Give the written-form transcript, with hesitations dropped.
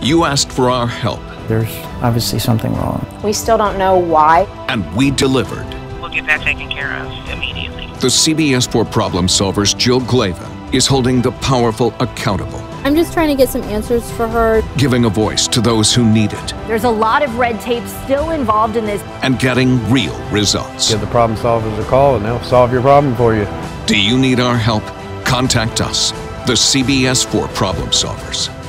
You asked for our help. There's obviously something wrong. We still don't know why. And we delivered. We'll get that taken care of immediately. The CBS4 problem solver's Jill Glavin is holding the powerful accountable, I'm just trying to get some answers for her. giving a voice to those who need it, There's a lot of red tape still involved in this. and getting real results. Give the problem solvers a call and they'll solve your problem for you. Do you need our help? Contact us, the CBS4 problem solvers.